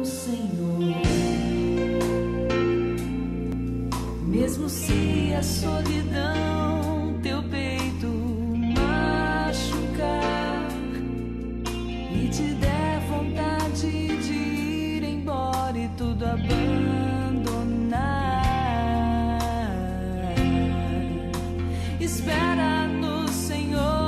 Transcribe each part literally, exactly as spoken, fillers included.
no Senhor. Mesmo se a solidão teu peito machucar e te der vontade de ir embora e tudo abandonar, espera no Senhor.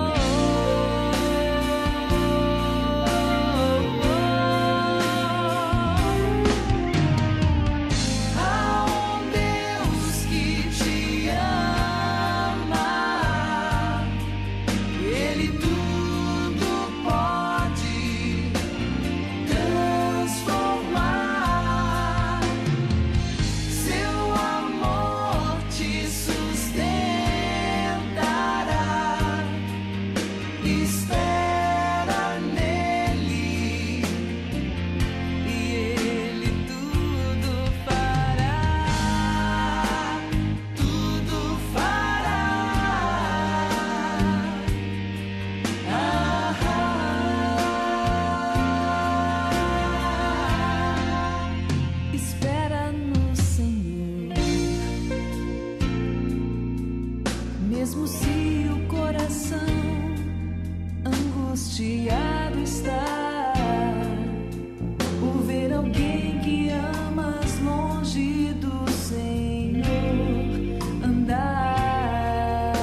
Mesmo se o coração angustiado está por ver alguém que amas longe do Senhor andar.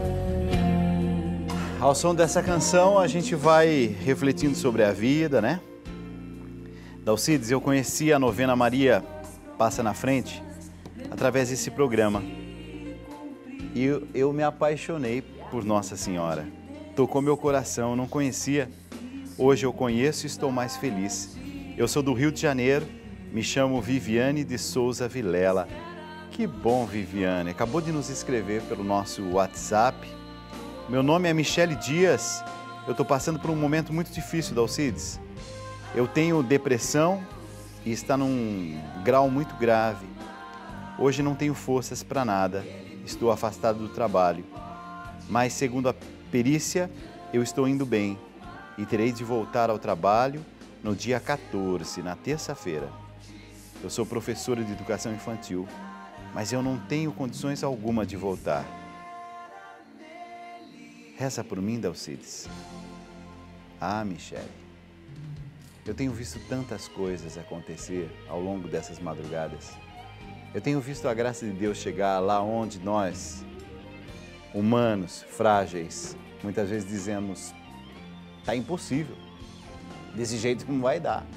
Ao som dessa canção a gente vai refletindo sobre a vida, né? Dalcides, eu conheci a novena Maria Passa na Frente através desse programa. E eu, eu me apaixonei por Nossa Senhora. Tocou meu coração, eu não conhecia. Hoje eu conheço e estou mais feliz. Eu sou do Rio de Janeiro, me chamo Viviane de Souza Vilela. Que bom, Viviane. Acabou de nos escrever pelo nosso WhatsApp. Meu nome é Michele Dias. Eu estou passando por um momento muito difícil, Dalcides. Eu tenho depressão e está num grau muito grave. Hoje não tenho forças para nada. Estou afastado do trabalho, mas segundo a perícia, eu estou indo bem e terei de voltar ao trabalho no dia quatorze, na terça-feira. Eu sou professora de educação infantil, mas eu não tenho condições alguma de voltar. Reza por mim, Dalcides. Ah, Michele, eu tenho visto tantas coisas acontecer ao longo dessas madrugadas. Eu tenho visto a graça de Deus chegar lá onde nós, humanos, frágeis, muitas vezes dizemos, está impossível, desse jeito não vai dar.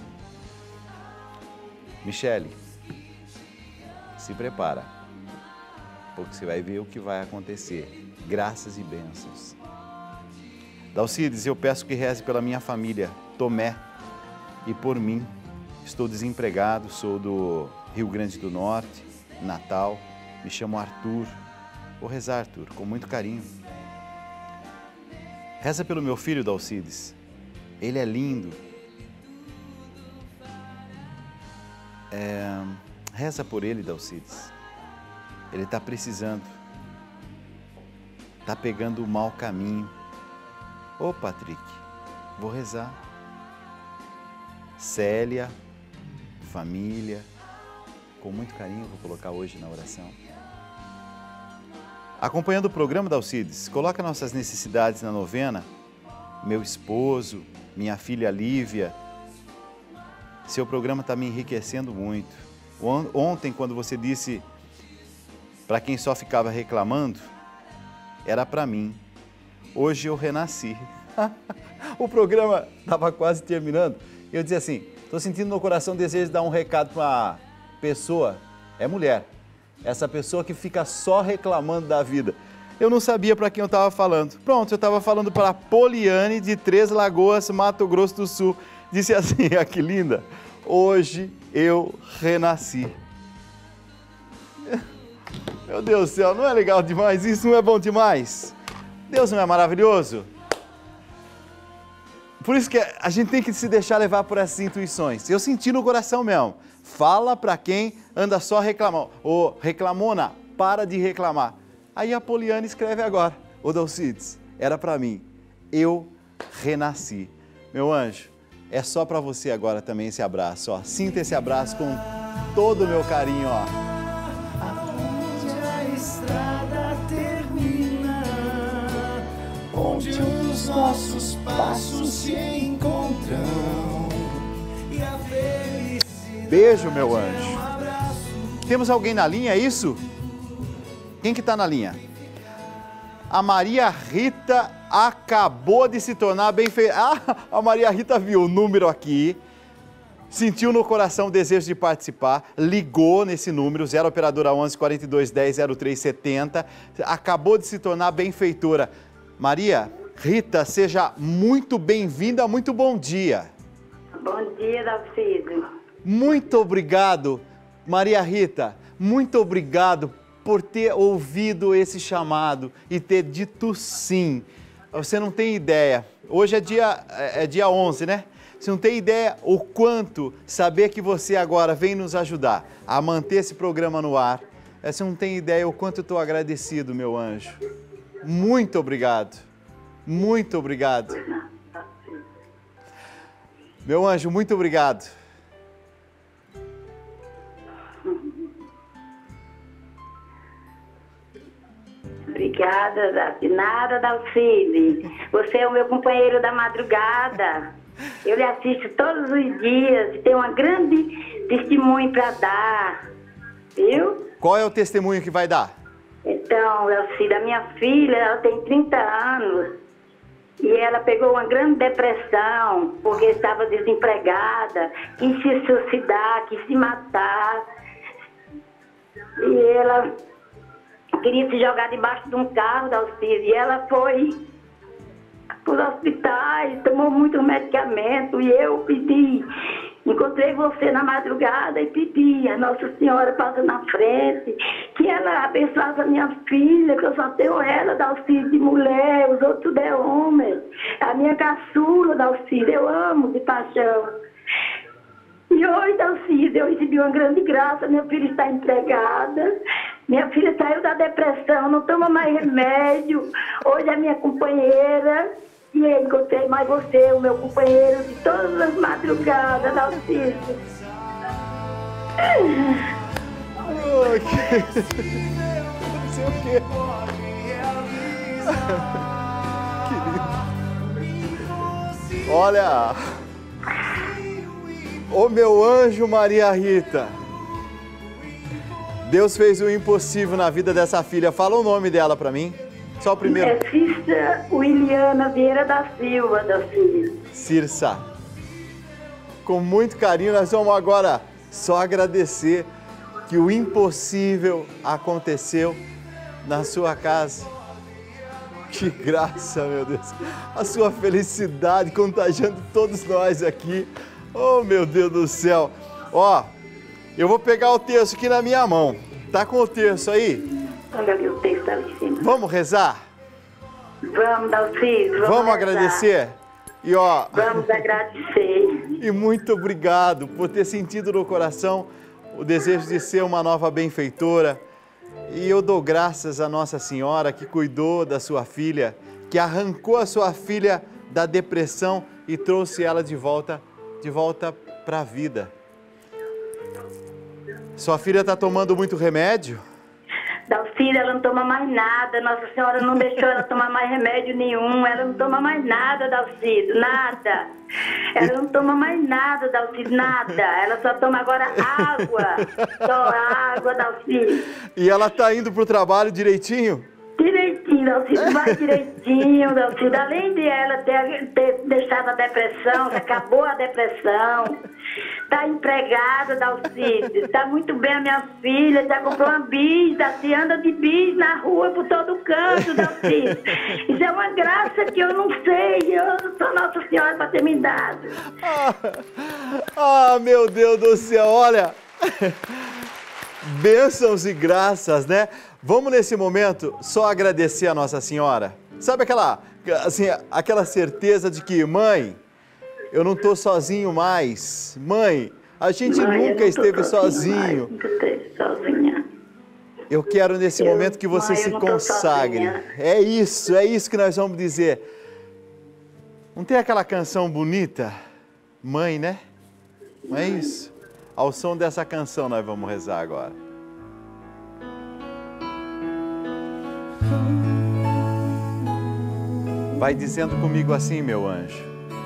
Michele, se prepara, porque você vai ver o que vai acontecer. Graças e bênçãos. Dalcides, eu peço que reze pela minha família, Tomé, e por mim. Estou desempregado, sou do Rio Grande do Norte, Natal, me chamo Arthur. Vou rezar, Arthur, com muito carinho. Reza pelo meu filho, Dalcides. Ele é lindo. É... Reza por ele, Dalcides. Ele está precisando. Está pegando o mau caminho. Ô, Patrick, vou rezar. Célia, família, com muito carinho, vou colocar hoje na oração. Acompanhando o programa, Dalcides, coloca nossas necessidades na novena. Meu esposo, minha filha Lívia. Seu programa está me enriquecendo muito. Ontem, quando você disse para quem só ficava reclamando, era para mim. Hoje eu renasci. O programa estava quase terminando. Eu dizia assim, estou sentindo no coração o desejo de dar um recado para uma pessoa, é mulher, essa pessoa que fica só reclamando da vida. Eu não sabia para quem eu estava falando. Pronto, eu estava falando para a Poliane de Três Lagoas, Mato Grosso do Sul. Disse assim, ah, que linda, hoje eu renasci. Meu Deus do céu, não é legal demais? Isso não é bom demais? Deus não é maravilhoso? Por isso que a gente tem que se deixar levar por essas intuições. Eu senti no coração mesmo. Fala para quem anda só reclamando. Ô, reclamona, para de reclamar. Aí a Poliana escreve agora. Ô, Dalcides, era para mim. Eu renasci. Meu anjo, É só para você agora também esse abraço, ó. Sinta esse abraço com todo o meu carinho, ó. Onde a estrada termina, onde os nossos passos se encontram e a felicidade. Beijo, meu anjo. Temos alguém na linha, é isso? Quem que tá na linha? A Maria Rita acabou de se tornar bem feita. Ah, a Maria Rita viu o número aqui, sentiu no coração o desejo de participar, ligou nesse número, zero operadora onze, quarenta e dois, dez, zero três setenta, acabou de se tornar benfeitora. Maria Rita, seja muito bem-vinda, muito bom dia. Bom dia, Dalcido. Muito obrigado, Maria Rita, muito obrigado por ter ouvido esse chamado e ter dito sim. Você não tem ideia, hoje é dia, é dia onze, né? Você não tem ideia o quanto saber que você agora vem nos ajudar a manter esse programa no ar. Você não tem ideia o quanto eu estou agradecido, meu anjo. Muito obrigado, muito obrigado. Meu anjo, muito obrigado. Obrigada, de nada, Dalcide. Você é o meu companheiro da madrugada. Eu lhe assisto todos os dias e tenho uma grande testemunho para dar. Viu? Qual é o testemunho que vai dar? Então, Dalcide, a minha filha, ela tem trinta anos e ela pegou uma grande depressão porque estava desempregada, quis se suicidar, quis se matar. E ela queria se jogar debaixo de um carro, Dalcide, e ela foi para os hospitais, tomou muito medicamento, e eu pedi, encontrei você na madrugada e pedi, a Nossa Senhora passa na frente, que ela abençoasse a minha filha, que eu só tenho ela, Dalcide, de mulher, os outros de homem, a minha caçula, Dalcide, eu amo de paixão. E hoje, Dalcide, eu recebi uma grande graça, minha filha está empregada, minha filha saiu da depressão, não toma mais remédio, hoje é minha companheira, e eu encontrei mais você, o meu companheiro de todas as madrugadas, Dalcide. Oh, que... Não sei o quê. Querido. Olha... Ô meu anjo Maria Rita, Deus fez o impossível na vida dessa filha. Fala o nome dela pra mim. Só o primeiro. É Cirsa Williana Vieira da Silva, da filha. Cirsa. Com muito carinho, nós vamos agora só agradecer que o impossível aconteceu na sua casa. Que graça, meu Deus. A sua felicidade contagiando todos nós aqui. Oh, meu Deus do céu. Ó, eu vou pegar o texto aqui na minha mão. Tá com o texto aí? Olha ali o texto ali em cima. Vamos rezar? Vamos, Dalcide. Vamos, vamos rezar. agradecer? E ó... Vamos agradecer. E muito obrigado por ter sentido no coração o desejo de ser uma nova benfeitora. E eu dou graças a Nossa Senhora que cuidou da sua filha, que arrancou a sua filha da depressão e trouxe ela de volta de volta para a vida. Sua filha está tomando muito remédio? Dalcide, ela não toma mais nada. Nossa Senhora não deixou ela tomar mais remédio nenhum. Ela não toma mais nada, Dalcide, nada. Ela não toma mais nada, Dalcide, nada. Ela só toma agora água. Só água, Dalcide. E ela está indo para o trabalho direitinho? Direitinho, Dalcide, vai direitinho, Dalcide. Além de ela ter, ter deixado a depressão, acabou a depressão, está empregada, Dalcide. Está muito bem a minha filha, já comprou uma bis, Dalcide, anda de bis na rua por todo canto, Dalcide. Isso é uma graça que eu não sei, eu sou Nossa Senhora para ter me dado. Ah, ah, meu Deus do céu, olha, bênçãos e graças, né? Vamos nesse momento só agradecer a Nossa Senhora. Sabe aquela, assim, aquela certeza de que, mãe, eu não estou sozinho mais. Mãe, a gente mãe, nunca esteve sozinho. Mais, nunca esteve sozinha. Eu quero nesse eu, momento que você mãe, se consagre. É isso, é isso que nós vamos dizer. Não tem aquela canção bonita? Mãe, né? Não é isso? Ao som dessa canção nós vamos rezar agora. Vai dizendo comigo assim, meu anjo.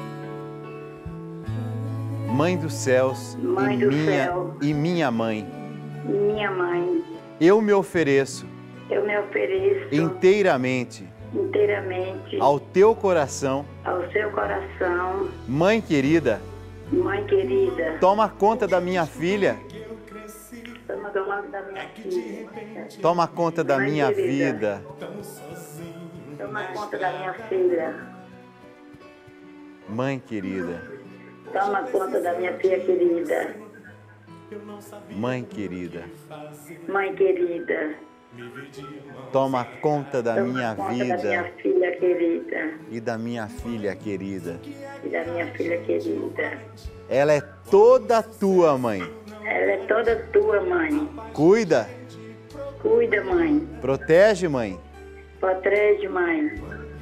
Mãe dos céus, Mãe e, do minha, céu. e minha mãe, Minha mãe, eu me ofereço eu me ofereço inteiramente inteiramente ao teu coração. ao seu coração. Mãe querida, Mãe querida, toma conta da minha filha, toma conta da minha filha. toma conta da Mãe minha querida. vida. Toma conta da minha filha. Mãe querida, Toma conta da minha filha querida. mãe querida, Mãe querida, toma conta da toma minha conta da minha vida filha querida. e da minha filha querida. E da minha filha querida. Ela é toda tua, mãe. Ela é toda tua, mãe. Cuida, Cuida, mãe. protege, mãe. Protege, mãe.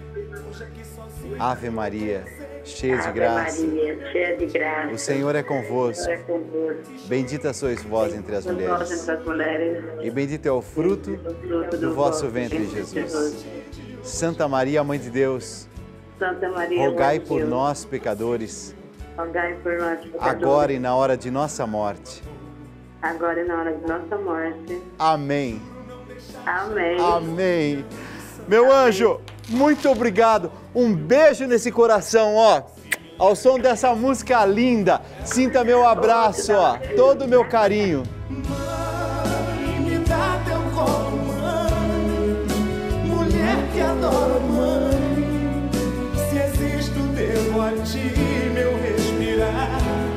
Ave Maria, cheia de Ave graça. Maria, cheia de graça. O Senhor é convosco. Senhor é convosco. Bendita sois vós entre as Vós mulheres. entre as mulheres. E bendito é o fruto Fruto do vosso ventre, Jesus. Santa Maria, Mãe de Deus, Santa Maria, rogai Mãe de por Deus, nós, pecadores, rogai por nós, pecadores, agora e na hora de nossa morte. agora e na hora de nossa morte. Amém. Amém. Amém. Meu anjo, muito obrigado. Um beijo nesse coração, ó. Ao som dessa música linda. Sinta meu abraço, ó. Todo o meu carinho. Mãe, me dá teu colo, mãe. Mulher que adoro, mãe. Se existo, devo a ti meu respirar.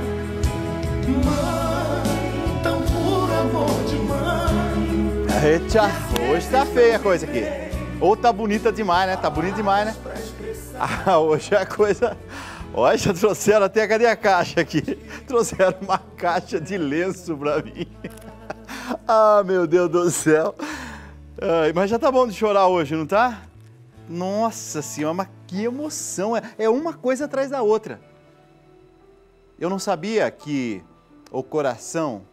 Mãe, tão puro amor de mãe. Eita, hoje tá feia a coisa aqui. Ou tá bonita demais, né? Tá bonita demais, né? Ah, hoje a coisa... Olha, já trouxeram até, cadê a caixa aqui? Trouxeram uma caixa de lenço pra mim. Ah, meu Deus do céu. Ai, mas já tá bom de chorar hoje, não tá? Nossa Senhora, mas que emoção. É, é uma coisa atrás da outra. Eu não sabia que o coração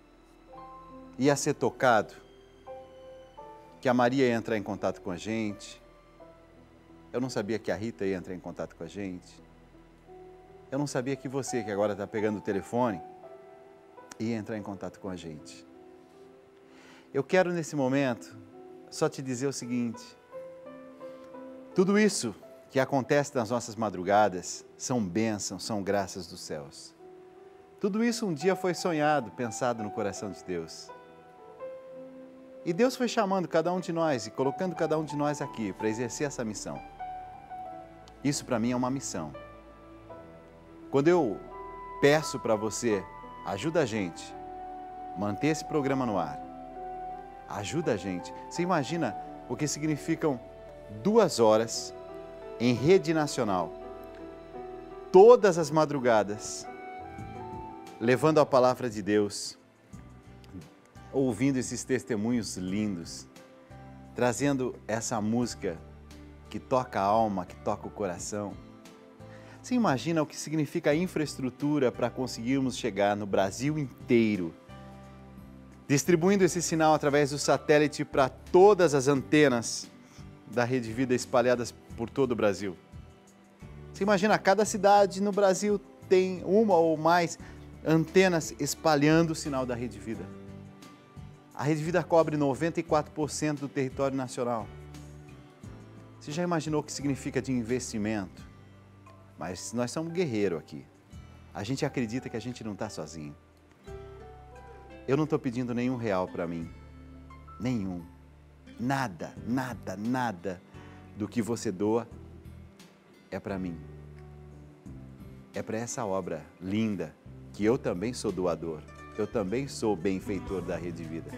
ia ser tocado, que a Maria ia entrar em contato com a gente. Eu não sabia que a Rita ia entrar em contato com a gente. Eu não sabia que você, que agora está pegando o telefone, ia entrar em contato com a gente. Eu quero, nesse momento, só te dizer o seguinte. Tudo isso que acontece nas nossas madrugadas são bênçãos, são graças dos céus. Tudo isso um dia foi sonhado, pensado no coração de Deus. E Deus foi chamando cada um de nós e colocando cada um de nós aqui para exercer essa missão. Isso para mim é uma missão. Quando eu peço para você, ajuda a gente, manter esse programa no ar, ajuda a gente. Você imagina o que significam duas horas em rede nacional, todas as madrugadas, levando a palavra de Deus, ouvindo esses testemunhos lindos, trazendo essa música que toca a alma, que toca o coração. Você imagina o que significa a infraestrutura para conseguirmos chegar no Brasil inteiro, distribuindo esse sinal através do satélite para todas as antenas da Rede Vida espalhadas por todo o Brasil. Você imagina, cada cidade no Brasil tem uma ou mais antenas espalhando o sinal da Rede Vida. A Rede Vida cobre noventa e quatro por cento do território nacional. Você já imaginou o que significa de investimento? Mas nós somos guerreiros aqui. A gente acredita que a gente não está sozinho. Eu não estou pedindo nenhum real para mim. Nenhum. Nada, nada, nada do que você doa é para mim. É para essa obra linda, que eu também sou doador. Eu também sou benfeitor da Rede Vida.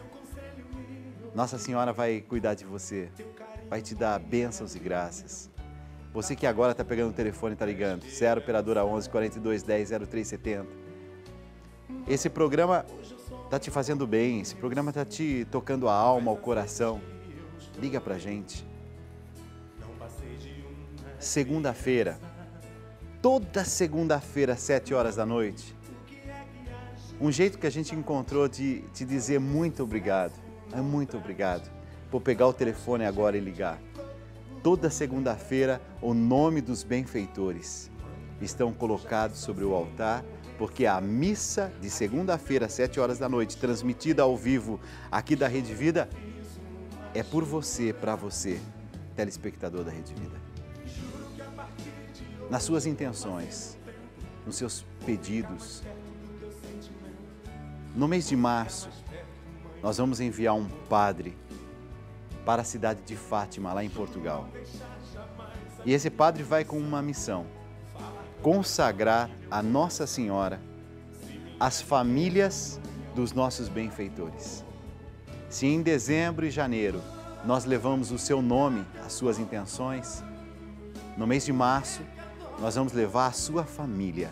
Nossa Senhora vai cuidar de você, vai te dar bênçãos e graças. Você que agora está pegando o telefone e está ligando, zero operadora onze, quarenta e dois, dez, zero três setenta. Esse programa está te fazendo bem, esse programa está te tocando a alma, o coração. Liga pra gente. Segunda-feira, toda segunda-feira, às sete horas da noite, um jeito que a gente encontrou de te dizer muito obrigado, é muito obrigado, por pegar o telefone agora e ligar. Toda segunda-feira, o nome dos benfeitores estão colocados sobre o altar, porque a missa de segunda-feira, às sete horas da noite, transmitida ao vivo aqui da Rede Vida, é por você, para você, telespectador da Rede Vida. Nas suas intenções, nos seus pedidos. No mês de março, nós vamos enviar um padre para a cidade de Fátima, lá em Portugal. E esse padre vai com uma missão: consagrar a Nossa Senhora as famílias dos nossos benfeitores. Se em dezembro e janeiro nós levamos o seu nome, as suas intenções, no mês de março nós vamos levar a sua família.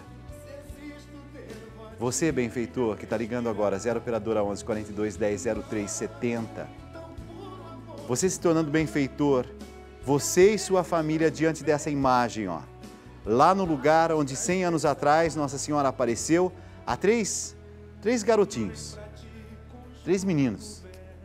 Você, benfeitor, que está ligando agora, zero operadora onze, quarenta e dois, dez, zero três, setenta. Você se tornando benfeitor, você e sua família diante dessa imagem, ó. Lá no lugar onde cem anos atrás Nossa Senhora apareceu, há três, três garotinhos, três meninos.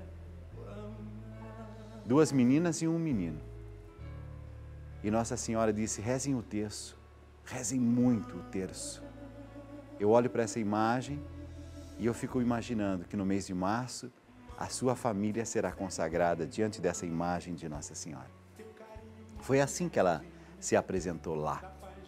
Duas meninas e um menino. E Nossa Senhora disse: rezem o terço, rezem muito o terço. Eu olho para essa imagem e eu fico imaginando que no mês de março a sua família será consagrada diante dessa imagem de Nossa Senhora. Foi assim que ela se apresentou lá.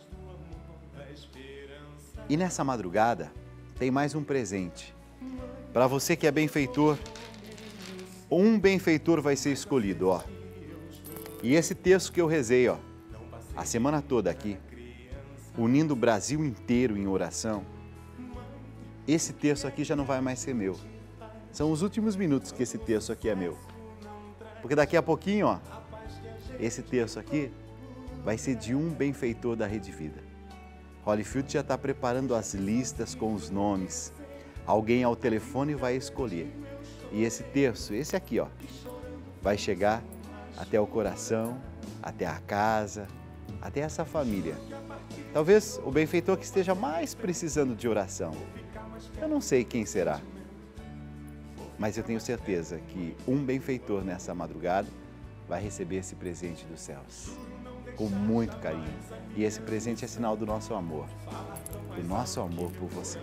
E nessa madrugada tem mais um presente. Para você que é benfeitor, um benfeitor vai ser escolhido, ó. E esse texto que eu rezei, ó, a semana toda aqui, unindo o Brasil inteiro em oração, esse texto aqui já não vai mais ser meu. São os últimos minutos que esse texto aqui é meu. Porque daqui a pouquinho, ó, esse texto aqui vai ser de um benfeitor da Rede Vida. Holyfield já está preparando as listas com os nomes. Alguém ao telefone vai escolher. E esse texto, esse aqui, ó, vai chegar até o coração, até a casa, até essa família. Talvez o benfeitor que esteja mais precisando de oração. Eu não sei quem será, mas eu tenho certeza que um benfeitor nessa madrugada vai receber esse presente dos céus, com muito carinho. E esse presente é sinal do nosso amor, do nosso amor por você.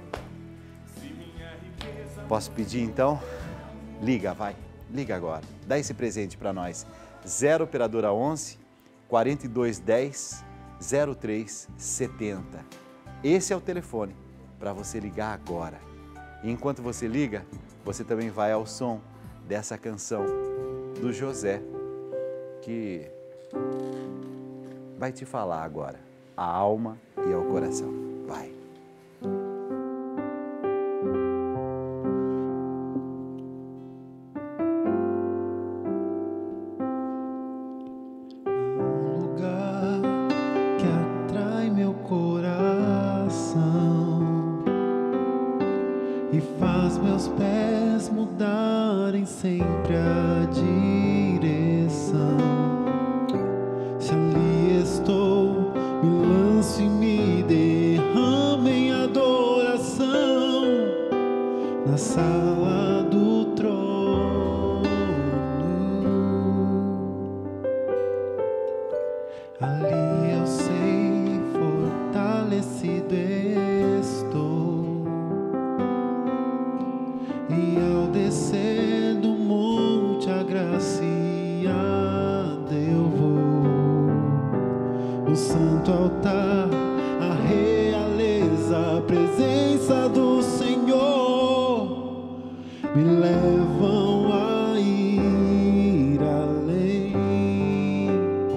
Posso pedir então? Liga, vai, liga agora. Dá esse presente para nós. zero operadora onze, quarenta e dois, dez, zero três, setenta. Esse é o telefone para você ligar agora. E enquanto você liga, você também vai ao som dessa canção do José, que vai te falar agora, a alma e ao coração. Vai. Um lugar que atrai meu coração e faz meus pés mudarem sempre a direção. Se ali estou, me lanço e me derramo em adoração na sala do trono. Ali eu sei, fortalecido estou, e ao descer do monte agraciado eu vou. O santo altar, a realeza, a presença do Senhor me levam a ir além.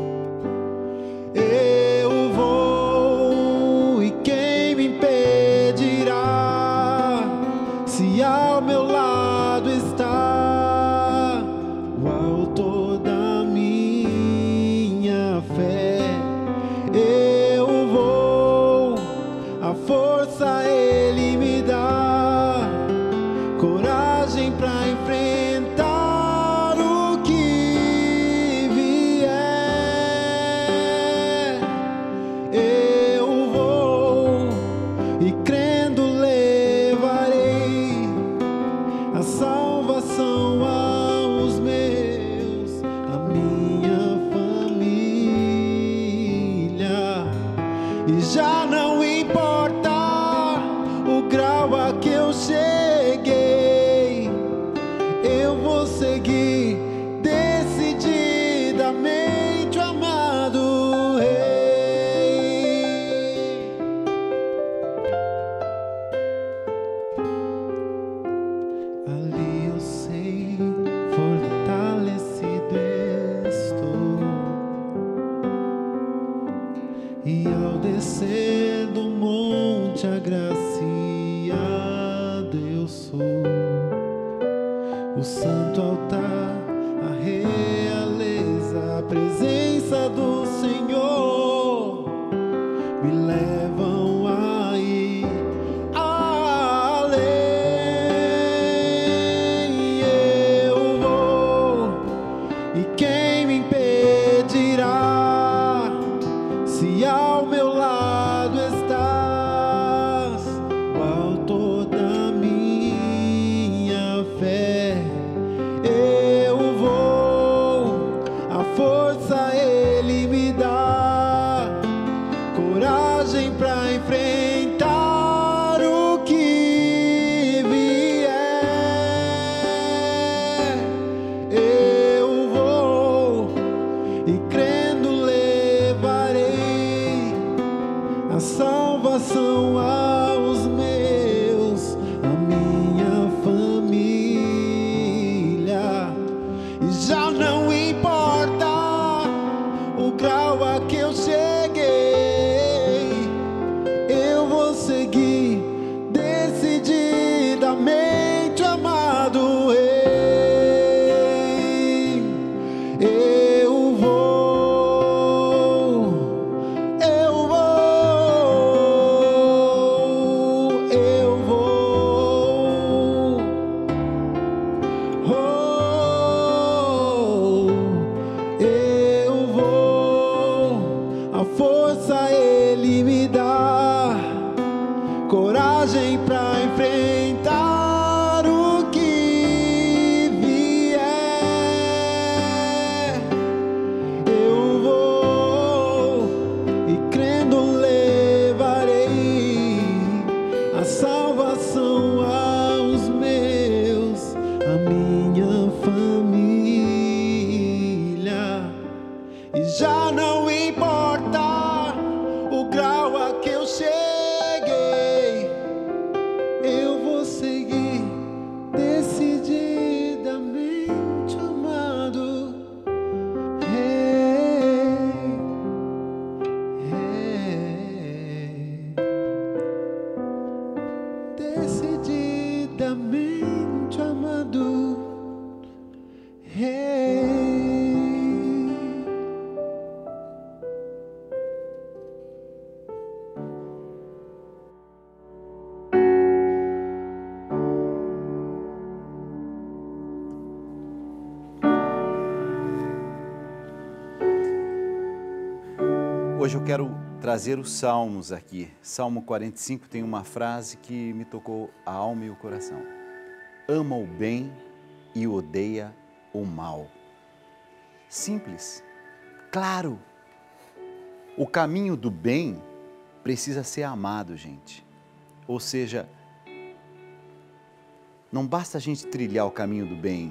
Eu vou, e quem me impedirá? Se ao meu lado está o autor da minha fé, eu vou, a força Ele me dá, coragem pra enfrentar o que vier. Eu grau a que eu cheguei, eu vou seguir decididamente, amado Rei. Ali eu sei, fortalecido estou, e ao descer do monte agraciado eu sou. O santo altar, a realeza, a presença do Senhor me levam a ir além. Eu vou, e quem me impedirá? Se ao meu lado estás, o autor da minha fé, eu vou, a força Ele me dá, coragem pra enfrentar o que vier. Eu vou, e crendo levarei a salvação aos meus, a minha família. E já não importa o grau a que eu cheguei, eu vou seguir decididamente, amado Rei. Eu vou, eu vou, eu vou. Oh, eu vou, a força Ele me dá, coragem pra enfrentar o que vier. Eu vou, e crendo levarei a salvação aos meus, a minha família. E já não importa o grau a que eu cheguei, eu vou seguir decididamente, amado Rei. Rei. Decididamente, amado Rei. Hoje eu quero trazer os Salmos aqui. Salmo quarenta e cinco tem uma frase que me tocou a alma e o coração. Ama o bem e odeia o mal. Simples, claro. O caminho do bem precisa ser amado, gente. Ou seja, não basta a gente trilhar o caminho do bem.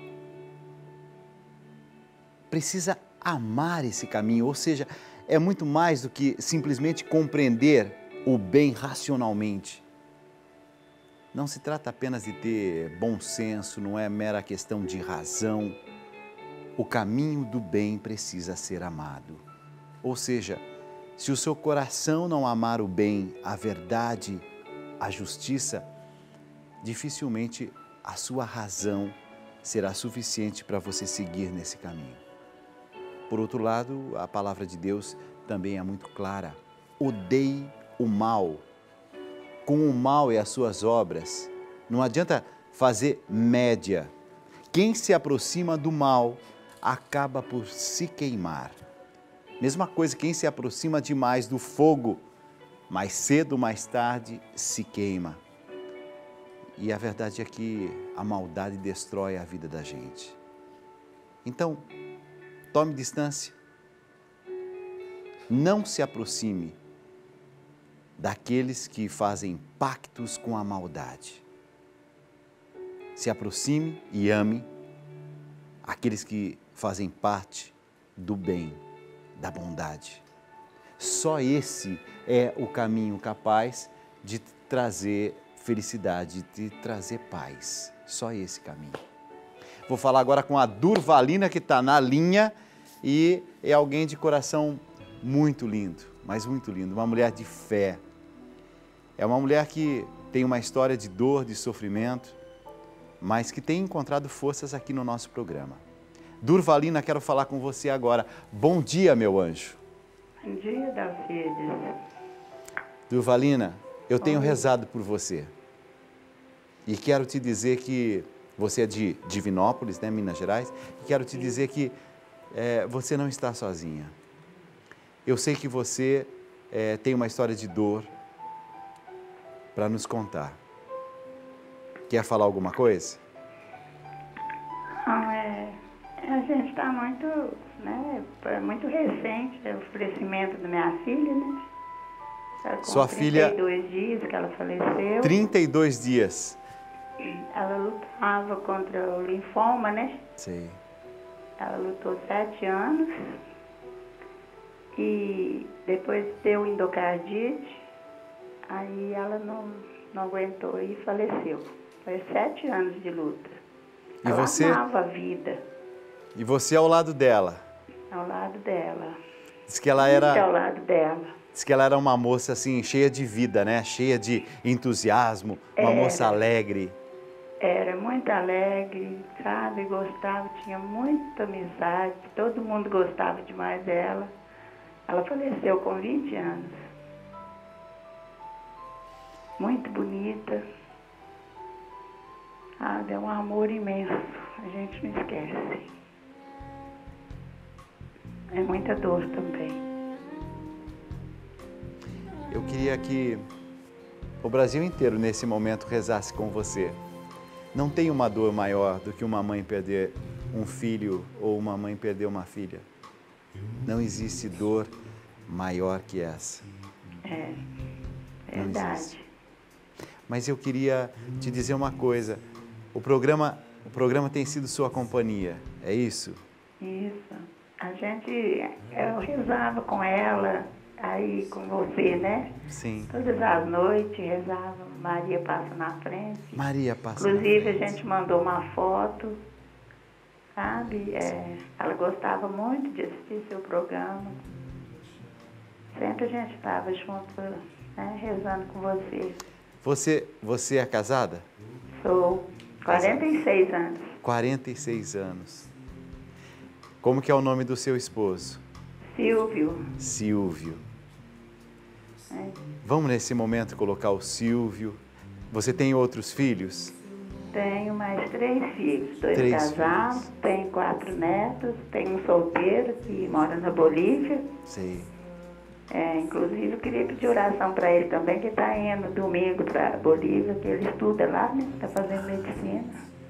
Precisa amar esse caminho, ou seja, é muito mais do que simplesmente compreender o bem racionalmente. Não se trata apenas de ter bom senso, não é mera questão de razão. O caminho do bem precisa ser amado. Ou seja, se o seu coração não amar o bem, a verdade, a justiça, dificilmente a sua razão será suficiente para você seguir nesse caminho. Por outro lado, a palavra de Deus também é muito clara. Odeie o mal. Com o mal e as suas obras, não adianta fazer média. Quem se aproxima do mal acaba por se queimar. Mesma coisa, quem se aproxima demais do fogo, mais cedo ou mais tarde se queima. E a verdade é que a maldade destrói a vida da gente. Então, tome distância. Não se aproxime daqueles que fazem pactos com a maldade. Se aproxime e ame aqueles que fazem parte do bem, da bondade. Só esse é o caminho capaz de trazer felicidade, de trazer paz. Só esse caminho. Vou falar agora com a Durvalina, que está na linha, e é alguém de coração muito lindo, mas muito lindo, uma mulher de fé. É uma mulher que tem uma história de dor, de sofrimento, mas que tem encontrado forças aqui no nosso programa. Durvalina, quero falar com você agora. Bom dia, meu anjo. Bom dia, Dalcides. Durvalina, eu tenho Oi. rezado por você. E quero te dizer que você é de Divinópolis, né, Minas Gerais, e quero te dizer que é, você não está sozinha. Eu sei que você é, tem uma história de dor para nos contar. Quer falar alguma coisa? Não, é, a gente está muito, né, é muito recente o falecimento da minha filha, né? Ela com Sua filha... trinta e dois dias que ela faleceu. trinta e dois dias. Ela lutava contra o linfoma, né? Sei. Ela lutou sete anos e depois deu endocardite, aí ela não, não aguentou e faleceu. Foi sete anos de luta. E ela você? amava a vida E você ao lado dela? ao lado dela. Diz que ela Muito ao era, lado dela. diz que ela era uma moça assim, cheia de vida, né? Cheia de entusiasmo, uma Era. moça alegre. Era muito alegre, sabe? Gostava, tinha muita amizade, todo mundo gostava demais dela. Ela faleceu com vinte anos. Muito bonita. Ah, deu um amor imenso, a gente não esquece. É muita dor também. Eu queria que o Brasil inteiro, nesse momento, rezasse com você. Não tem uma dor maior do que uma mãe perder um filho ou uma mãe perder uma filha. Não existe dor maior que essa. É, Não verdade. existe. Mas eu queria te dizer uma coisa. O programa, o programa tem sido sua companhia, é isso? Isso. A gente, eu rezava com ela, aí com você, né? Sim. Todas as noites rezava, Maria passa na frente. Maria passa na Inclusive a frente. gente mandou uma foto, sabe? É, ela gostava muito de assistir seu programa. Sempre a gente estava junto, né, rezando com você. Você, você é casada? Sou quarenta e seis anos. quarenta e seis anos. Como que é o nome do seu esposo? Silvio. Silvio. É, Vamos nesse momento colocar o Silvio. Você tem outros filhos? tenho mais três filhos, dois Três casados, filhos. tenho quatro netos, tenho um solteiro que mora na Bolívia. Sei. É, inclusive eu queria pedir oração para ele também, que está indo domingo para Bolívia, que ele estuda lá, né? Está fazendo medicina.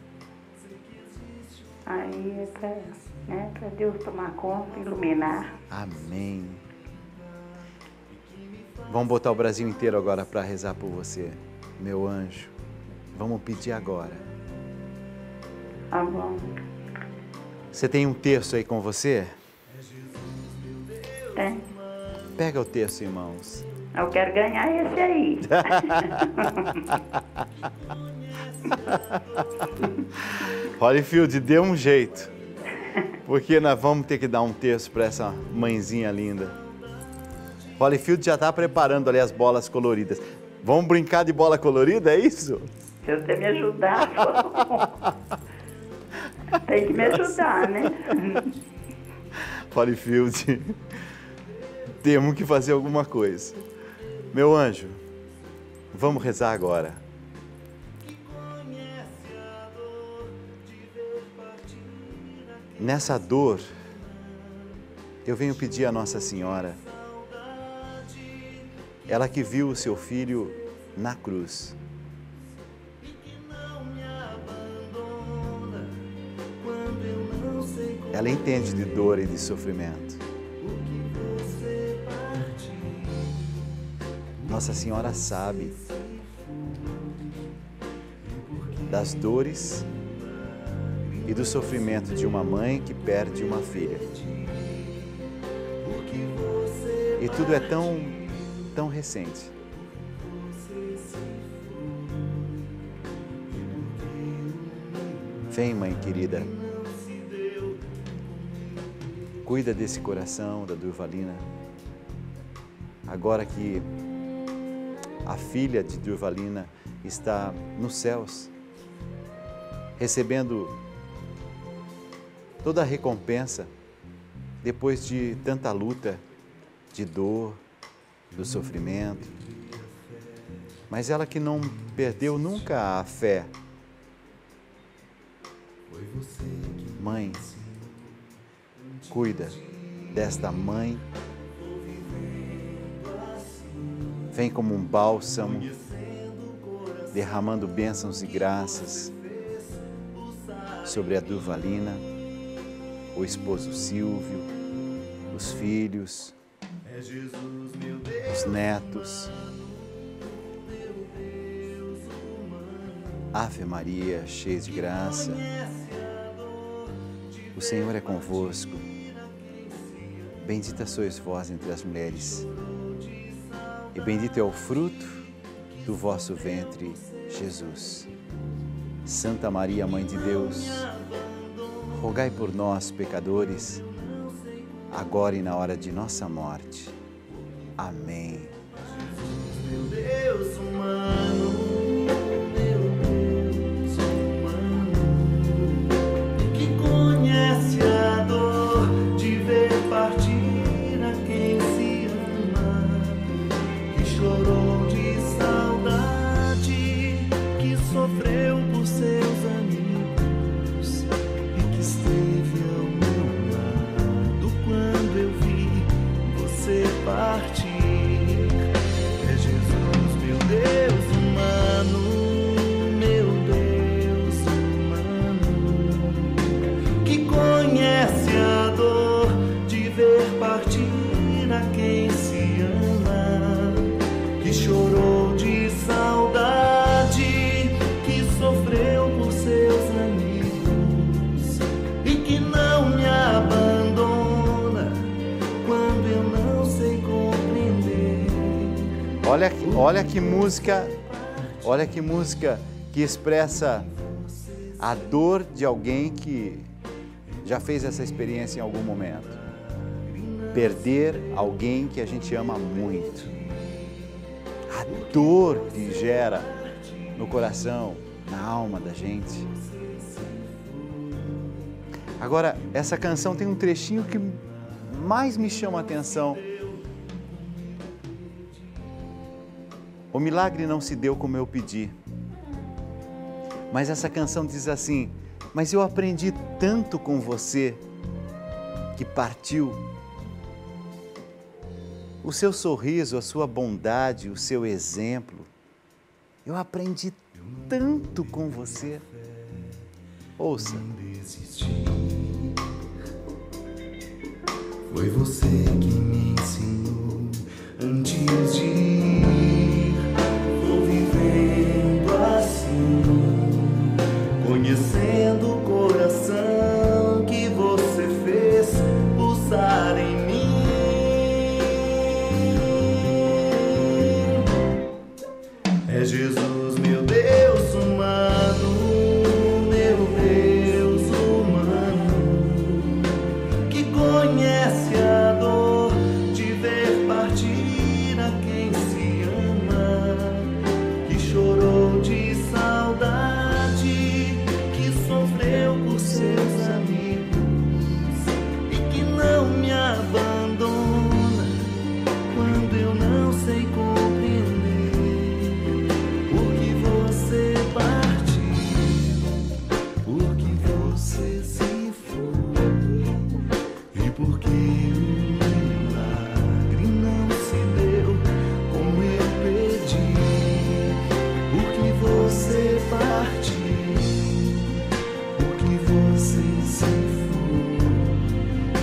Aí é para, né, para Deus tomar conta, iluminar. Amém. Vamos botar o Brasil inteiro agora para rezar por você, meu anjo. Vamos pedir agora. Tá bom. Você tem um terço aí com você? Tem. Pega o terço, irmãos. Eu quero ganhar esse aí. Holyfield, dê um jeito. Porque nós vamos ter que dar um terço para essa mãezinha linda. Holyfield já está preparando ali as bolas coloridas. Vamos brincar de bola colorida, é isso? Se você me ajudar, tem que me ajudar, né? Holyfield, temos que fazer alguma coisa. Meu anjo, vamos rezar agora. Nessa dor, eu venho pedir a Nossa Senhora, ela que viu o seu filho na cruz. Ela entende de dor e de sofrimento. Nós Nossa Senhora sabe das dores e do sofrimento de uma mãe que perde uma filha. E tudo é tão, tão recente. Vem, mãe querida, cuida desse coração da Durvalina. Agora que a filha de Durvalina está nos céus, recebendo toda a recompensa depois de tanta luta, de dor, do sofrimento. Mas ela que não perdeu nunca a fé. Mãe, cuida desta mãe. Vem como um bálsamo, derramando bênçãos e graças sobre a Durvalina, o esposo Silvio, os filhos, os netos. Ave Maria, cheia de graça, o Senhor é convosco. Bendita sois vós entre as mulheres, e bendito é o fruto do vosso ventre, Jesus. Santa Maria, Mãe de Deus, rogai por nós, pecadores, agora e na hora de nossa morte. Amém. Meu Deus humano, meu Deus humano, que conhece a dor de ver partir a quem se ama, que chorou de saudade, que sofreu por seus amigos e que esteve ao meu lado quando eu vi você partir. É Jesus, meu Deus humano, meu Deus humano, que conhece a dor de ver partir a quem se ama, que chorou de saudade, que sofreu por seus amigos e que não me abandona quando eu não sei compreender. Olha, olha que música, olha que música que expressa a dor de alguém que já fez essa experiência em algum momento. Perder alguém que a gente ama muito. A dor que gera no coração, na alma da gente. Agora, essa canção tem um trechinho que mais me chama a atenção. O milagre não se deu como eu pedi. Mas essa canção diz assim: mas eu aprendi tanto com você que partiu. O seu sorriso, a sua bondade, o seu exemplo. Eu aprendi tanto com você. Ouça. Foi você que me ensinou antes de ir. Vou vivendo assim, conhecendo o coração que você fez pulsar em mim. É Jesus, meu Deus humano, meu Deus humano, que conhece a dor de ver partir a quem se ama, que chorou de saudade, que sofreu por seus amigos e que não me abandona quando eu não sei compreender. Porque você partiu, porque você se foi, e porque o milagre não se deu como eu pedi. Porque você partiu, porque você se foi,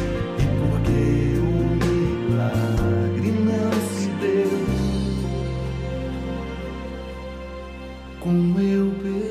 e porque o milagre não se deu como eu pedi.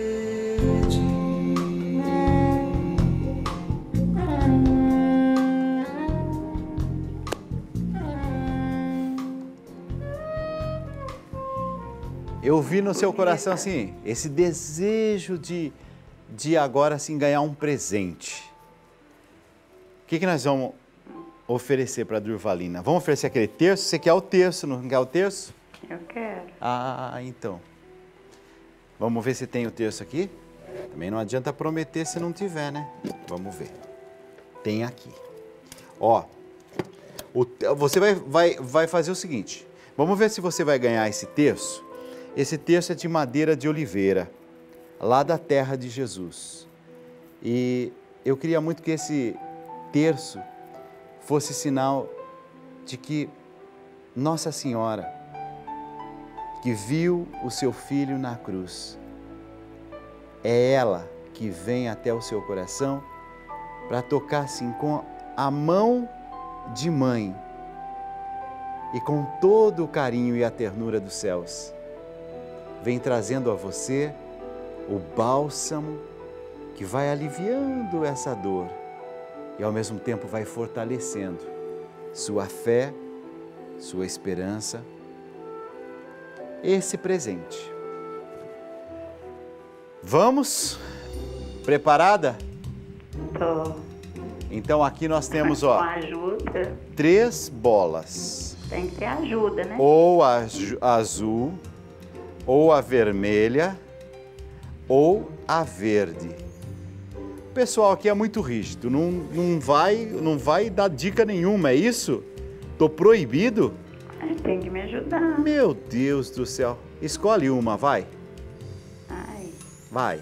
Eu vi no seu coração assim, esse desejo de, de agora assim ganhar um presente. O que, que nós vamos oferecer para a Durvalina? Vamos oferecer aquele terço? Você quer o terço, não quer o terço? Eu quero. Ah, então. Vamos ver se tem o terço aqui? Também não adianta prometer se não tiver, né? Vamos ver. Tem aqui. Ó, o, você vai, vai, vai fazer o seguinte. Vamos ver se você vai ganhar esse terço. Esse terço é de madeira de oliveira, lá da terra de Jesus. E eu queria muito que esse terço fosse sinal de que Nossa Senhora, que viu o seu filho na cruz, é ela que vem até o seu coração para tocar assim com a mão de mãe e com todo o carinho e a ternura dos céus. Vem trazendo a você o bálsamo que vai aliviando essa dor e ao mesmo tempo vai fortalecendo sua fé, sua esperança, esse presente. Vamos? Preparada? Tô. Então aqui nós temos, ó, Com ajuda. três bolas. Tem que ter ajuda, né? Ou a azul, ou a vermelha, ou a verde. O pessoal aqui é muito rígido, não, não, vai, não vai dar dica nenhuma, é isso? Tô proibido? Aí tem que me ajudar. Meu Deus do céu. Escolhe uma, vai. Ai, Vai.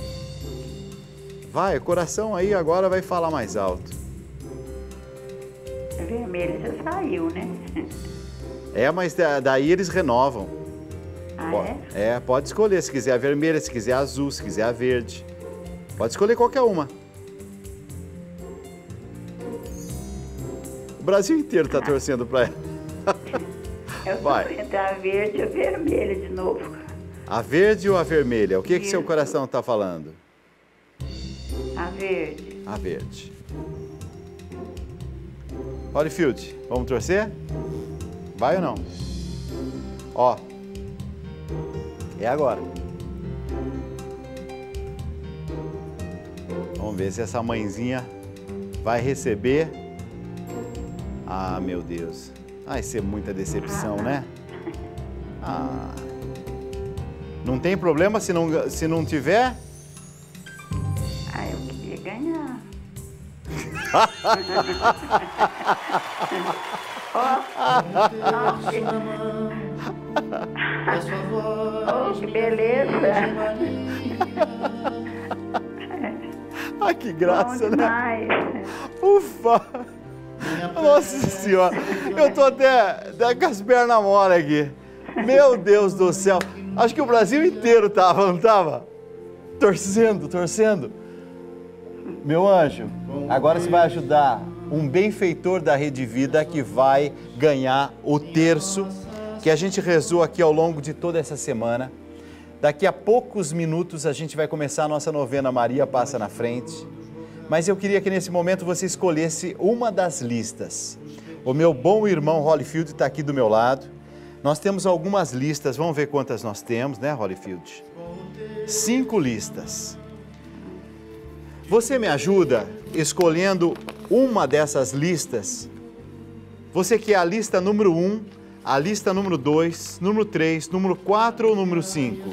Vai, o coração aí agora vai falar mais alto. vermelho já saiu, né? É, mas da- daí eles renovam. Ah, Po- é? É, pode escolher, se quiser a vermelha, se quiser a azul, se quiser a verde. Pode escolher qualquer uma. O Brasil inteiro tá torcendo pra ela. Eu tô Vai. entre a verde e a vermelha de novo. A verde ou a vermelha? O que que seu Isso. coração tá falando? A verde. A verde. Holyfield, vamos torcer? Vai ou não? Ó. É agora. Vamos ver se essa mãezinha vai receber. Ah, meu Deus. Vai ser muita decepção, né? Ah. Não tem problema se não, se não tiver? Ah, eu queria ganhar. Oh, que beleza. Ah, que graça, Bom né? demais. Ufa! Nossa Senhora! Eu tô até, até com as pernas mole aqui. Meu Deus do céu! Acho que o Brasil inteiro tava, não tava? Torcendo, torcendo. Meu anjo, agora você vai ajudar um benfeitor da Rede Vida que vai ganhar o terço que a gente rezou aqui ao longo de toda essa semana. Daqui a poucos minutos a gente vai começar a nossa novena Maria Passa na Frente. Mas eu queria que nesse momento você escolhesse uma das listas. O meu bom irmão Holyfield está aqui do meu lado. Nós temos algumas listas, vamos ver quantas nós temos, né, Holyfield? Cinco listas. Você me ajuda escolhendo uma dessas listas? Você quer a lista número um, a lista número dois, número três, número quatro ou número cinco?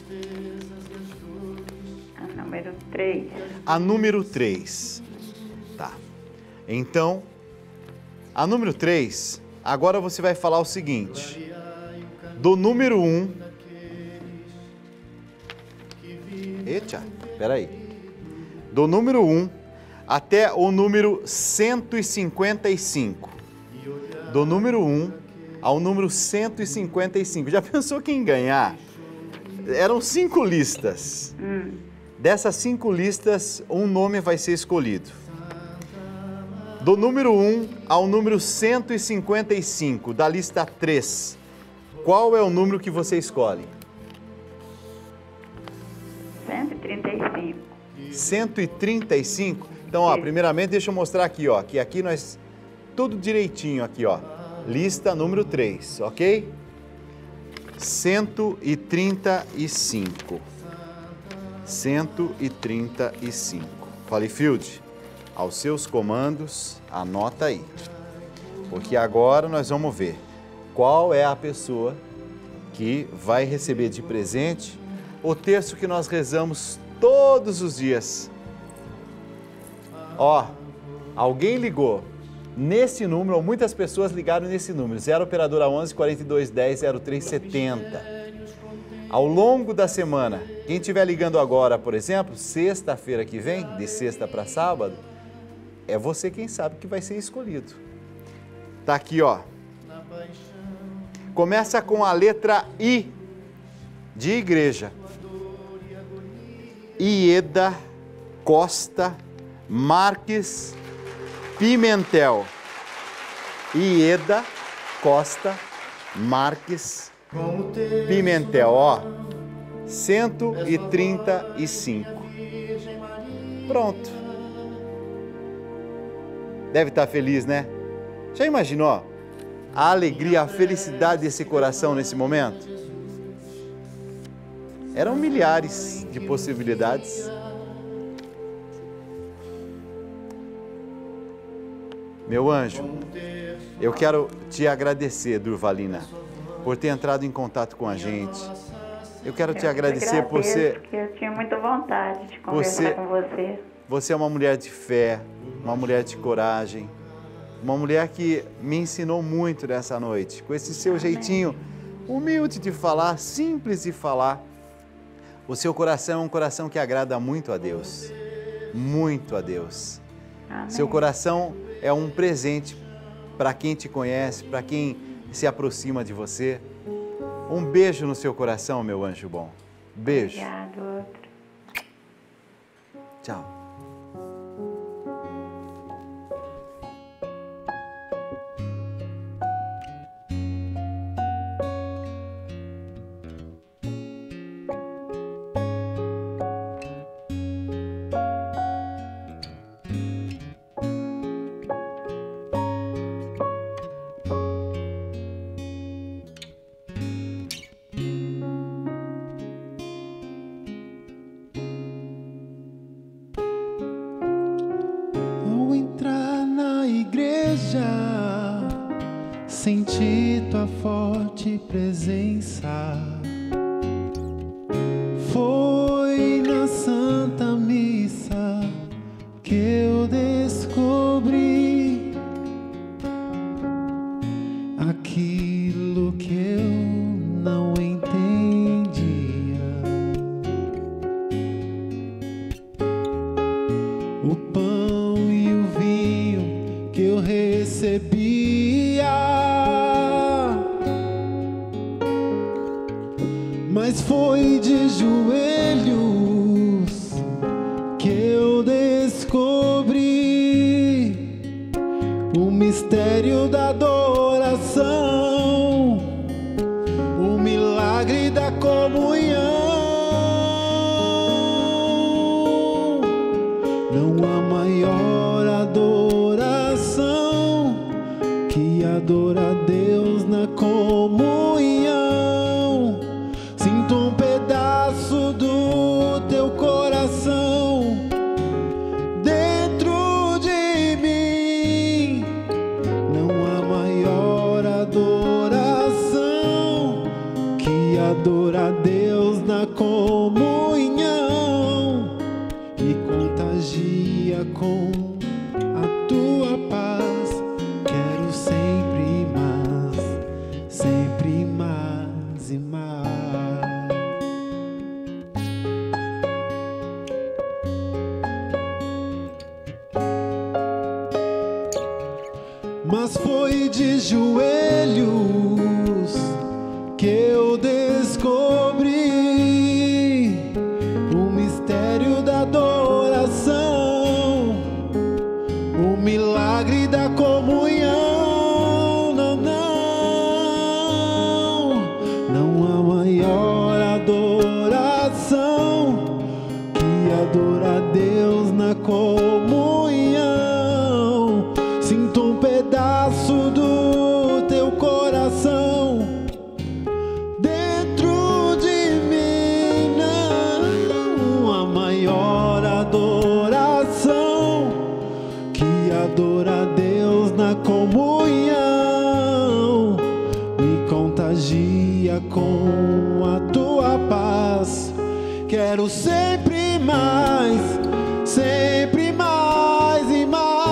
A número três. A número três. Tá. Então, a número três, agora você vai falar o seguinte. Do número um... Eita, peraí. Do número um até o número cento e cinquenta e cinco. Do número um ao número cento e cinquenta e cinco. Já pensou quem ganhar? Eram cinco listas. Dessas cinco listas, um nome vai ser escolhido. Do número um ao número cento e cinquenta e cinco, da lista três, qual é o número que você escolhe? trinta e cinco. cento e trinta e cinco? Então, ó, primeiramente deixa eu mostrar aqui, ó, que aqui nós, tudo direitinho aqui, ó, lista número três, ok? cento e trinta e cinco. cento e trinta e cinco. Holyfield, aos seus comandos, anota aí. Porque agora nós vamos ver qual é a pessoa que vai receber de presente o terço que nós rezamos todos os dias. Ó, alguém ligou nesse número, ou muitas pessoas ligaram nesse número, zero operadora onze, quarenta e dois dez, zero três setenta. Ao longo da semana, quem estiver ligando agora, por exemplo, sexta-feira que vem, de sexta para sábado, é você quem sabe que vai ser escolhido. Tá aqui, ó. Começa com a letra I, de igreja. Ieda Costa Marques Pimentel. Ieda Costa Marques Pimentel, ó, cento e trinta e cinco. Pronto. Deve estar feliz, né? Já imaginou a alegria, a felicidade desse coração nesse momento? Eram milhares de possibilidades. Meu anjo, eu quero te agradecer, Durvalina, por ter entrado em contato com a gente. Eu quero te Eu agradecer por agradeço, ser... porque eu tinha muita vontade de conversar Você- com você. Você é uma mulher de fé, uma mulher de coragem, uma mulher que me ensinou muito nessa noite, com esse seu jeitinho humilde de falar, simples de falar. O seu coração é um coração que agrada muito a Deus, muito a Deus. Amém. Seu coração é um presente para quem te conhece, para quem se aproxima de você. Um beijo no seu coração, meu anjo bom. Beijo. Obrigado, outro. Tchau. Ao entrar na igreja, senti tua forte presença. Foi na Santa Missa que eu descobri aquilo que eu não entendia. O pão e o vinho que eu recebia, mas foi de joelhos que eu descobri o mistério da adoração, o milagre da comunhão. Não há maior adoração que adorar a Deus na comunhão. Sinto um pedaço do teu coração dentro de mim. Não há maior adoração que adorar a Deus na comunhão. Me contagia com a tua paz. Quero sempre mais, sempre mais e mais. Mas foi de joelhos que eu descobri o mistério da adoração, o milagre da comunhão. Não, não, não há maior adoração que adora a Deus na comunhão, me contagia com a tua paz. Quero sempre mais, sempre mais e mais.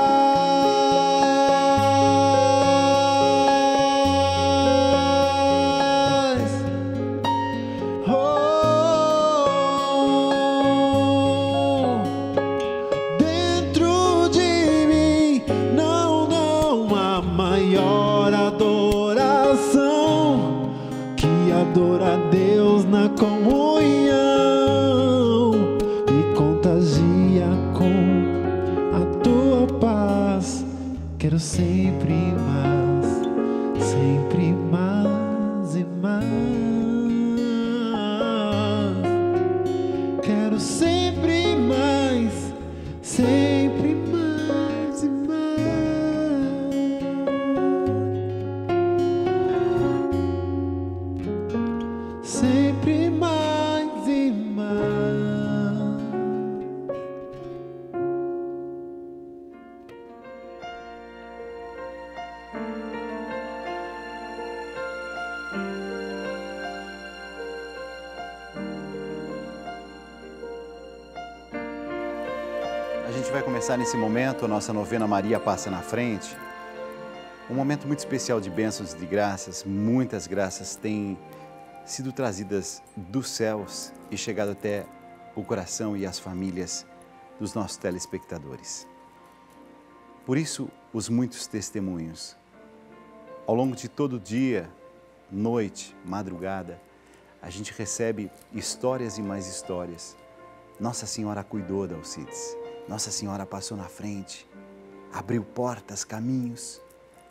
Oh, dentro de mim não, não há maior adoração que adora a Deus na comunhão. Quero sempre mais, sempre mais e mais. Quero sempre mais, sempre mais e mais. Sempre mais e mais. A gente vai começar nesse momento a nossa novena Maria Passa na Frente. Um momento muito especial de bênçãos e de graças. Muitas graças têm sido trazidas dos céus e chegado até o coração e as famílias dos nossos telespectadores. Por isso, os muitos testemunhos. Ao longo de todo o dia, noite, madrugada, a gente recebe histórias e mais histórias. Nossa Senhora cuidou da Alcides. Nossa Senhora passou na frente, abriu portas, caminhos.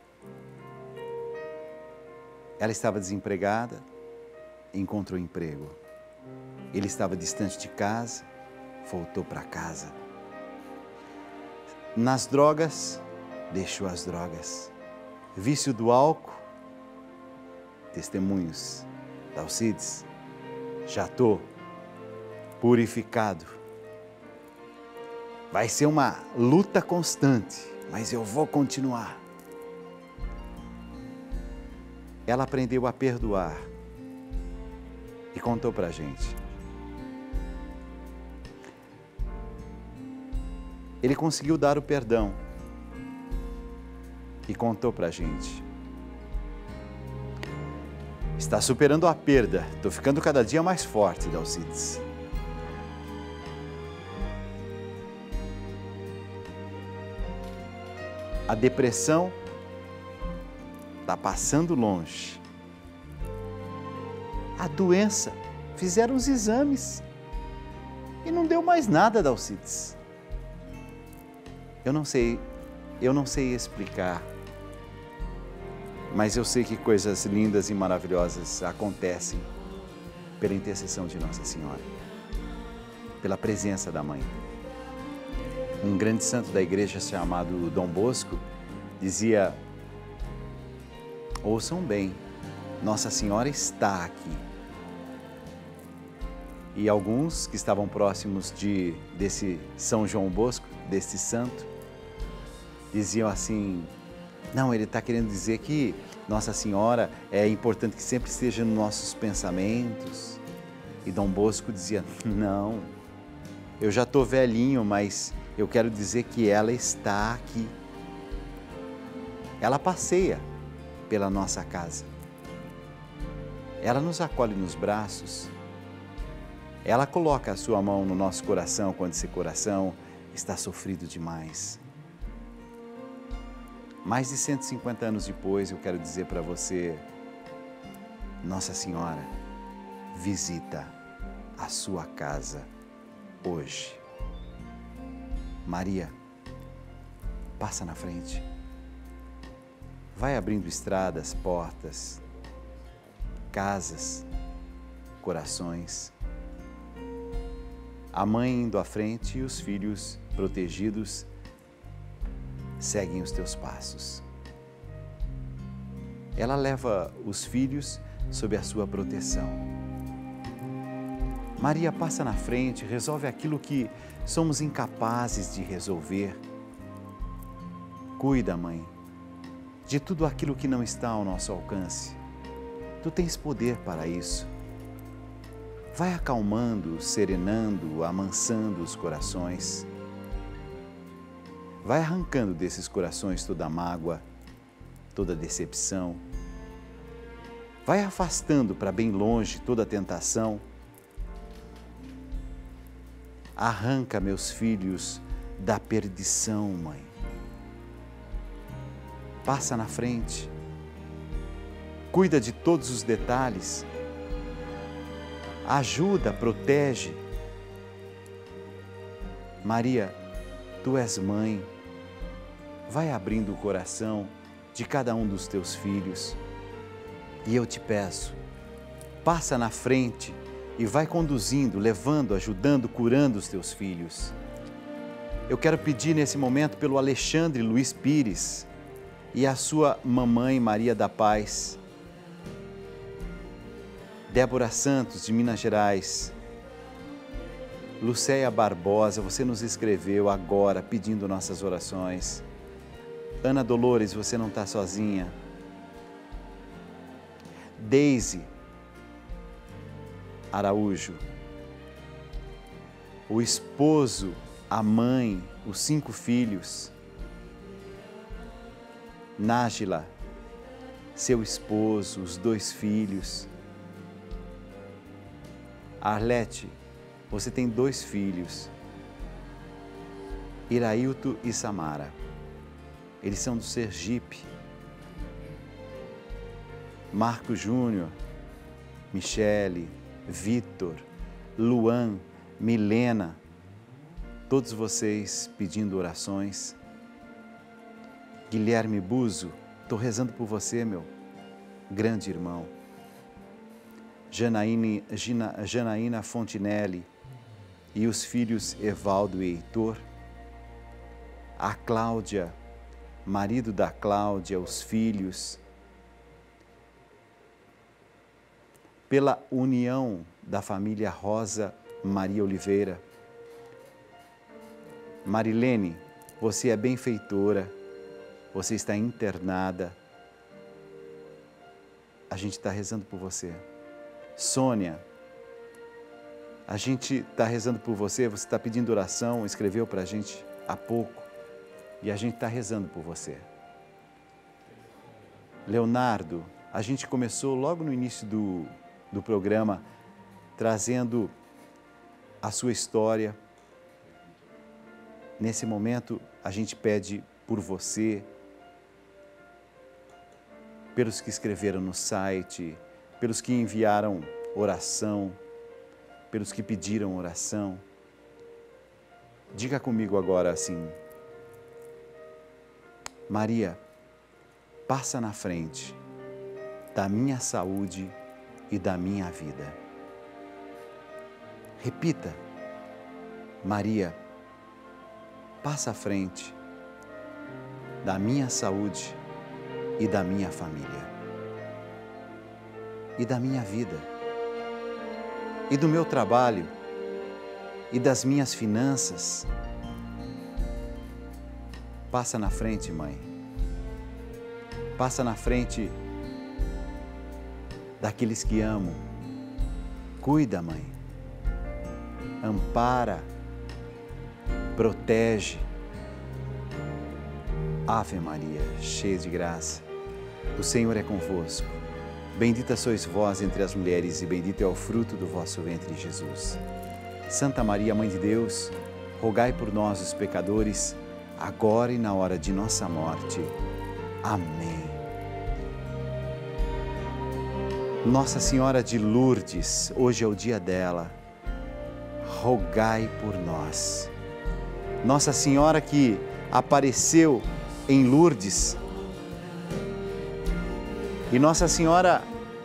Ela estava desempregada, encontrou emprego. Ele estava distante de casa, voltou para casa. Nas drogas, deixou as drogas. Vício do álcool, testemunhos da Alcides, já estou purificado. Vai ser uma luta constante, mas eu vou continuar. Ela aprendeu a perdoar e contou pra gente. Ele conseguiu dar o perdão e contou pra gente. Está superando a perda, estou ficando cada dia mais forte, Alcides. A depressão está passando longe. A doença, fizeram os exames e não deu mais nada, Alcides. Eu não sei, eu não sei explicar, mas eu sei que coisas lindas e maravilhosas acontecem pela intercessão de Nossa Senhora, pela presença da Mãe. Um grande santo da igreja chamado Dom Bosco dizia: ouçam bem, Nossa Senhora está aqui. E alguns que estavam próximos de, desse São João Bosco, desse santo, diziam assim: não, ele está querendo dizer que Nossa Senhora é importante que sempre esteja nos nossos pensamentos. E Dom Bosco dizia: não, eu já estou velhinho, mas eu quero dizer que ela está aqui. Ela passeia pela nossa casa. Ela nos acolhe nos braços. Ela coloca a sua mão no nosso coração quando esse coração está sofrido demais. Mais de cento e cinquenta anos depois, eu quero dizer para você, Nossa Senhora visita a sua casa hoje. Maria, passa na frente. Vai abrindo estradas, portas, casas, corações. A mãe indo à frente e os filhos protegidos seguem os teus passos. Ela leva os filhos sob a sua proteção. Maria passa na frente, resolve aquilo que somos incapazes de resolver. Cuida, Mãe, de tudo aquilo que não está ao nosso alcance. Tu tens poder para isso. Vai acalmando, serenando, amansando os corações. Vai arrancando desses corações toda mágoa, toda decepção. Vai afastando para bem longe toda tentação. Arranca meus filhos da perdição, Mãe. Passa na frente. Cuida de todos os detalhes. Ajuda, protege. Maria, Tu és mãe. Vai abrindo o coração de cada um dos Teus filhos. E eu te peço, passa na frente e vai conduzindo, levando, ajudando, curando os Teus filhos. Eu quero pedir nesse momento pelo Alexandre Luiz Pires e a sua mamãe Maria da Paz, Débora Santos, de Minas Gerais, Lucéia Barbosa, você nos escreveu agora pedindo nossas orações. Ana Dolores, você não está sozinha. Deise Araújo, o esposo, a mãe, os cinco filhos. Nájila, seu esposo, os dois filhos. Arlete, você tem dois filhos, Irailto e Samara. Eles são do Sergipe. Marco Júnior, Michele, Vitor, Luan, Milena, todos vocês pedindo orações. Guilherme Buzo, estou rezando por você, meu grande irmão. Janaíne, Gina, Janaína Fontinelli e os filhos Evaldo e Heitor. A Cláudia, marido da Cláudia, os filhos. Pela união da família Rosa Maria Oliveira. Marilene, você é benfeitora, você está internada. A gente está rezando por você. Sônia, a gente está rezando por você, você está pedindo oração, escreveu para a gente há pouco, e a gente está rezando por você. Leonardo, a gente começou logo no início do, do programa, trazendo a sua história. Nesse momento, a gente pede por você, pelos que escreveram no site, pelos que enviaram oração, pelos que pediram oração. Diga comigo agora assim: Maria, passa na frente da minha saúde e da minha vida. Repita: Maria, passa à frente da minha saúde e da minha família. E da minha vida, e do meu trabalho, e das minhas finanças. Passa na frente, Mãe. Passa na frente daqueles que amo. Cuida, Mãe. Ampara, protege. Ave Maria, cheia de graça, o Senhor é convosco. Bendita sois vós entre as mulheres e bendito é o fruto do vosso ventre, Jesus. Santa Maria, Mãe de Deus, rogai por nós, os pecadores, agora e na hora de nossa morte. Amém. Nossa Senhora de Lourdes, hoje é o dia dela, rogai por nós. Nossa Senhora que apareceu em Lourdes, e Nossa Senhora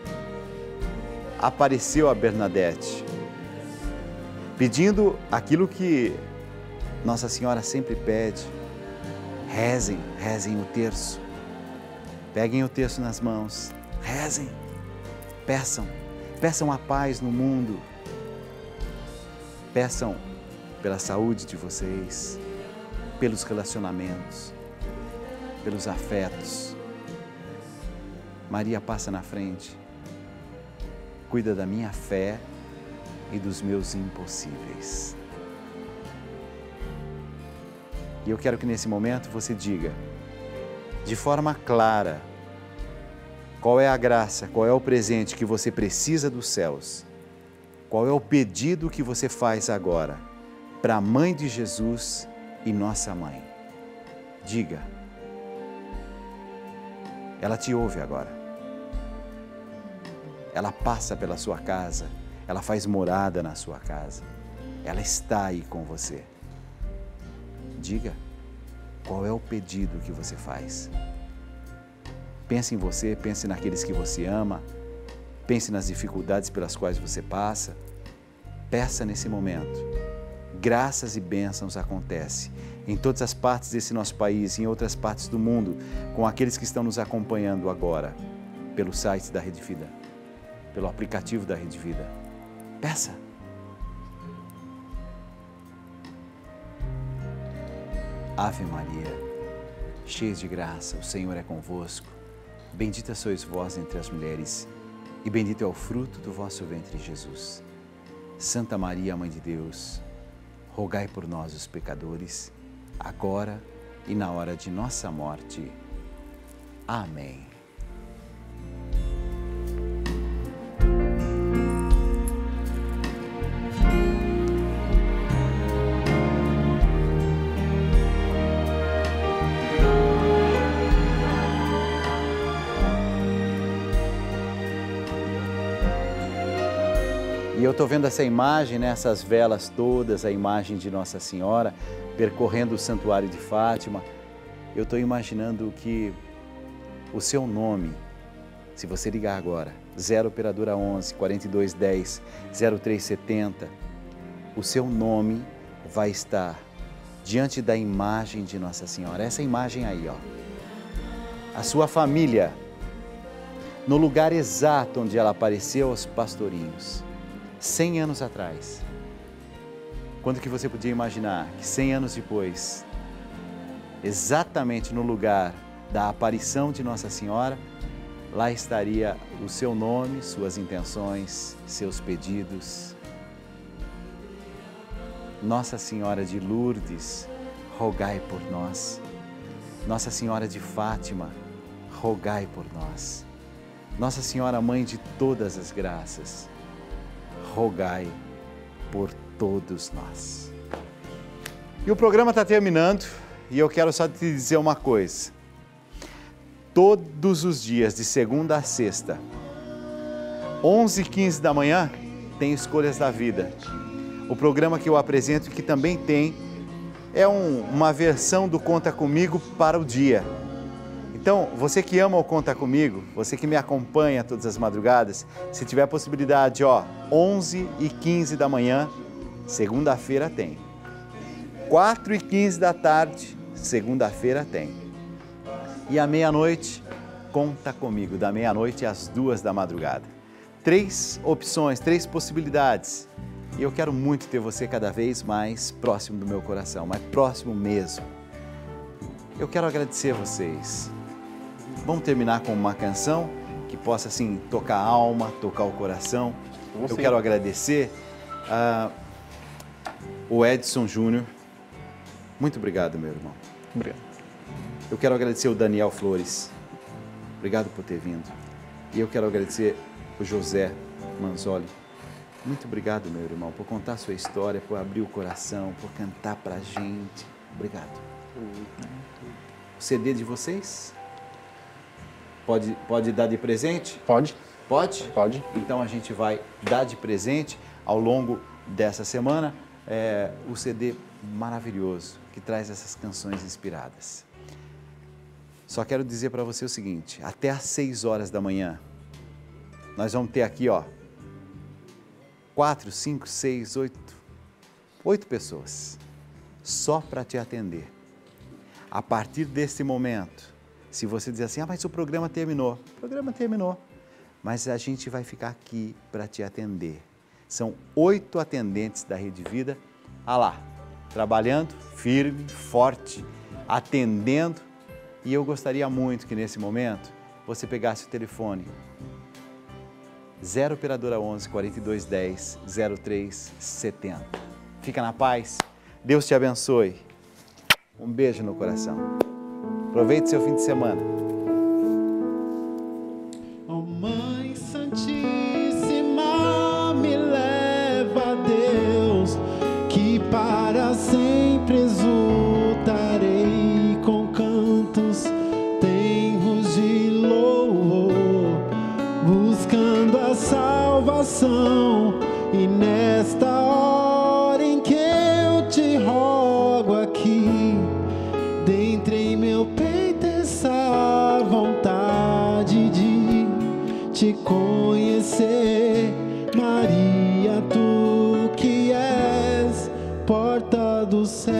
apareceu a Bernadette, pedindo aquilo que Nossa Senhora sempre pede: rezem, rezem o terço. Peguem o terço nas mãos, rezem, peçam, peçam a paz no mundo, peçam pela saúde de vocês, pelos relacionamentos, pelos afetos. Maria passa na frente, cuida da minha fé e dos meus impossíveis. E eu quero que nesse momento você diga, de forma clara, qual é a graça, qual é o presente que você precisa dos céus, qual é o pedido que você faz agora para a Mãe de Jesus e nossa Mãe. Diga. Ela te ouve agora. Ela passa pela sua casa, ela faz morada na sua casa, ela está aí com você. Diga, qual é o pedido que você faz? Pense em você, pense naqueles que você ama, pense nas dificuldades pelas quais você passa. Peça nesse momento. Graças e bênçãos acontecem em todas as partes desse nosso país, em outras partes do mundo, com aqueles que estão nos acompanhando agora, pelo site da Rede Vida, pelo aplicativo da Rede Vida. Peça. Ave Maria, cheia de graça, o Senhor é convosco. Bendita sois vós entre as mulheres, e bendito é o fruto do vosso ventre, Jesus. Santa Maria, Mãe de Deus, rogai por nós, os pecadores, agora e na hora de nossa morte. Amém. E eu estou vendo essa imagem, né, essas velas todas, a imagem de Nossa Senhora percorrendo o Santuário de Fátima. Eu estou imaginando que o seu nome, se você ligar agora, zero operadora onze, quarenta e dois dez, zero três setenta, o seu nome vai estar diante da imagem de Nossa Senhora. Essa imagem aí, ó. A sua família, no lugar exato onde ela apareceu aos pastorinhos. Cem anos atrás, quando que você podia imaginar que cem anos depois, exatamente no lugar da aparição de Nossa Senhora, lá estaria o seu nome, suas intenções, seus pedidos. Nossa Senhora de Lourdes, rogai por nós. Nossa Senhora de Fátima, rogai por nós. Nossa Senhora, Mãe de todas as graças, rogai por todos nós. E o programa está terminando e eu quero só te dizer uma coisa. Todos os dias, de segunda a sexta, onze e quinze da manhã, tem Escolhas da Vida. O programa que eu apresento e que também tem, é um, uma versão do Conta Comigo para o dia. Então, você que ama o Conta Comigo, você que me acompanha todas as madrugadas, se tiver a possibilidade, ó, onze e quinze da manhã, segunda-feira tem. quatro e quinze da tarde, segunda-feira tem. E à meia-noite, Conta Comigo, da meia-noite às duas da madrugada. Três opções, três possibilidades. E eu quero muito ter você cada vez mais próximo do meu coração, mais próximo mesmo. Eu quero agradecer a vocês. Vamos terminar com uma canção que possa, assim, tocar a alma, tocar o coração. Vamos Eu sim. quero agradecer a o Edson Júnior. Muito obrigado, meu irmão. Obrigado. Eu quero agradecer o Daniel Flores. Obrigado por ter vindo. E eu quero agradecer o José Manzoli. Muito obrigado, meu irmão, por contar a sua história, por abrir o coração, por cantar pra gente. Obrigado. O C D de vocês? Pode, pode dar de presente? Pode. Pode? Pode. Então a gente vai dar de presente ao longo dessa semana é, o C D maravilhoso que traz essas canções inspiradas. Só quero dizer para você o seguinte, até às seis horas da manhã, nós vamos ter aqui, ó, quatro, cinco, seis, oito, oito pessoas só para te atender. A partir desse momento, se você dizer assim, ah, mas o programa terminou. O programa terminou, mas a gente vai ficar aqui para te atender. São oito atendentes da Rede Vida, ah lá, trabalhando firme, forte, atendendo E eu gostaria muito que nesse momento você pegasse o telefone zero operadora onze, quarenta e dois dez, zero três setenta. Fica na paz. Deus te abençoe. Um beijo no coração. Aproveite seu fim de semana. Oh, Mãe Santíssima, me leva a Deus, que para sempre exultarei com cantos tenros de louvor, buscando a salvação. E nesta hora em que eu te rogo aqui, dentro em meu peito essa vontade de te conhecer, Maria, tu que és porta do céu.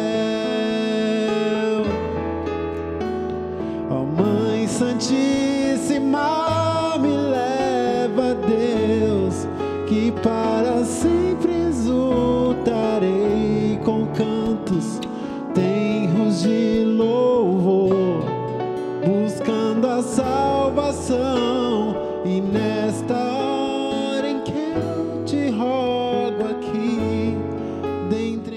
Ó Mãe Santíssima, me leva a Deus, que para sempre exultarei com cantos tenros de louvor, buscando a salvação. E nesta hora em que eu te rogo aqui, dentre